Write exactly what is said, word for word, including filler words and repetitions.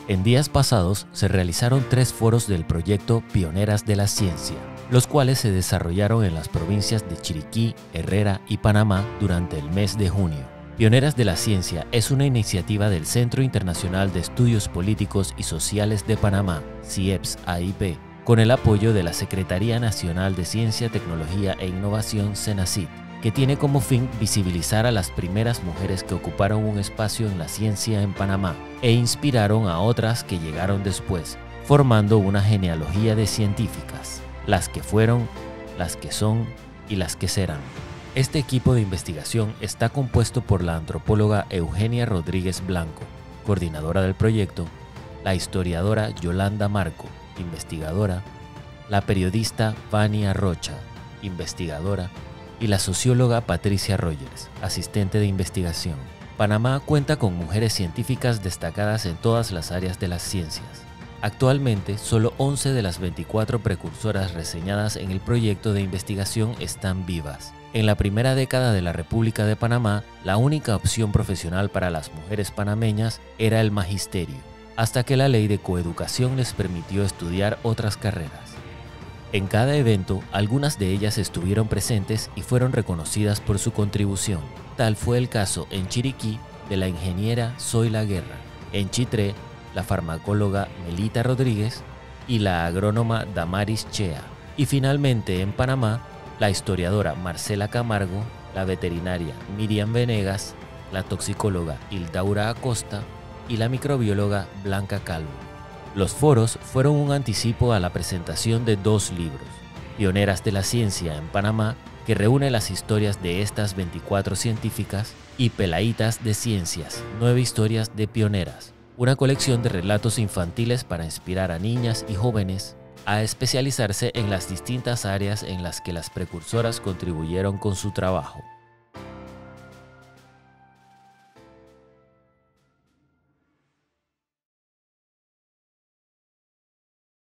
En días pasados se realizaron tres foros del proyecto Pioneras de la Ciencia, los cuales se desarrollaron en las provincias de Chiriquí, Herrera y Panamá durante el mes de junio. Pioneras de la Ciencia es una iniciativa del Centro Internacional de Estudios Políticos y Sociales de Panamá, CIEPS A I P, con el apoyo de la Secretaría Nacional de Ciencia, Tecnología e Innovación, CENACIT, que tiene como fin visibilizar a las primeras mujeres que ocuparon un espacio en la ciencia en Panamá e inspiraron a otras que llegaron después, formando una genealogía de científicas, las que fueron, las que son y las que serán. Este equipo de investigación está compuesto por la antropóloga Eugenia Rodríguez Blanco, coordinadora del proyecto, la historiadora Yolanda Marco, investigadora, la periodista Vania Rocha, investigadora, y la socióloga Patricia Rogers, asistente de investigación. Panamá cuenta con mujeres científicas destacadas en todas las áreas de las ciencias. Actualmente, solo once de las veinticuatro precursoras reseñadas en el proyecto de investigación están vivas. En la primera década de la República de Panamá, la única opción profesional para las mujeres panameñas era el magisterio, hasta que la ley de coeducación les permitió estudiar otras carreras. En cada evento, algunas de ellas estuvieron presentes y fueron reconocidas por su contribución. Tal fue el caso en Chiriquí de la ingeniera Zoila Guerra, en Chitré, la farmacóloga Melita Rodríguez y la agrónoma Damaris Chea, y finalmente en Panamá, la historiadora Marcela Camargo, la veterinaria Miriam Venegas, la toxicóloga Hildaura Acosta y la microbióloga Blanca Calvo. Los foros fueron un anticipo a la presentación de dos libros, Pioneras de la Ciencia en Panamá, que reúne las historias de estas veinticuatro científicas, y Pelaitas de Ciencias, nueve historias de pioneras, una colección de relatos infantiles para inspirar a niñas y jóvenes a especializarse en las distintas áreas en las que las precursoras contribuyeron con su trabajo.